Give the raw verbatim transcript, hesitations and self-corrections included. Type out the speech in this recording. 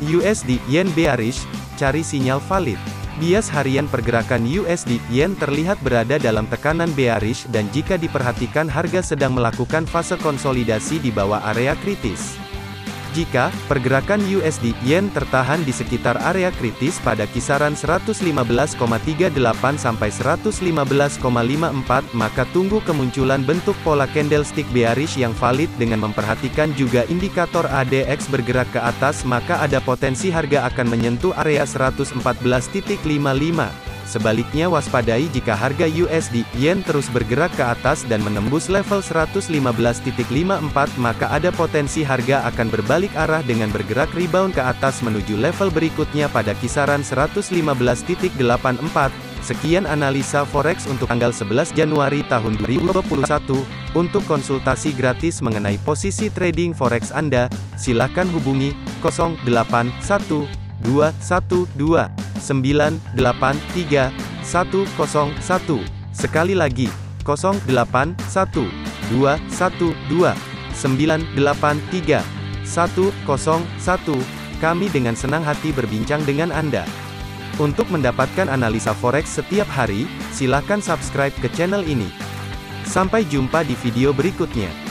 U S D Yen bearish, cari sinyal valid. Bias harian pergerakan U S D Yen terlihat berada dalam tekanan bearish dan jika diperhatikan harga sedang melakukan fase konsolidasi di bawah area kritis. Jika pergerakan U S D Yen tertahan di sekitar area kritis pada kisaran seratus lima belas koma tiga delapan sampai seratus lima belas koma lima empat, maka tunggu kemunculan bentuk pola candlestick bearish yang valid dengan memperhatikan juga indikator A D X bergerak ke atas, maka ada potensi harga akan menyentuh area seratus empat belas titik lima lima. Sebaliknya waspadai jika harga U S D Yen terus bergerak ke atas dan menembus level seratus lima belas titik lima empat, maka ada potensi harga akan berbalik arah dengan bergerak rebound ke atas menuju level berikutnya pada kisaran seratus lima belas titik delapan empat. Sekian analisa forex untuk tanggal sebelas Januari tahun dua ribu dua puluh satu. Untuk konsultasi gratis mengenai posisi trading forex Anda, silakan hubungi nol delapan satu dua satu dua sembilan delapan tiga satu nol satu. Sekali lagi, nol delapan satu dua satu dua sembilan delapan tiga satu nol satu. Kami dengan senang hati berbincang dengan Anda. Untuk mendapatkan analisa forex setiap hari, silakan subscribe ke channel ini. Sampai jumpa di video berikutnya.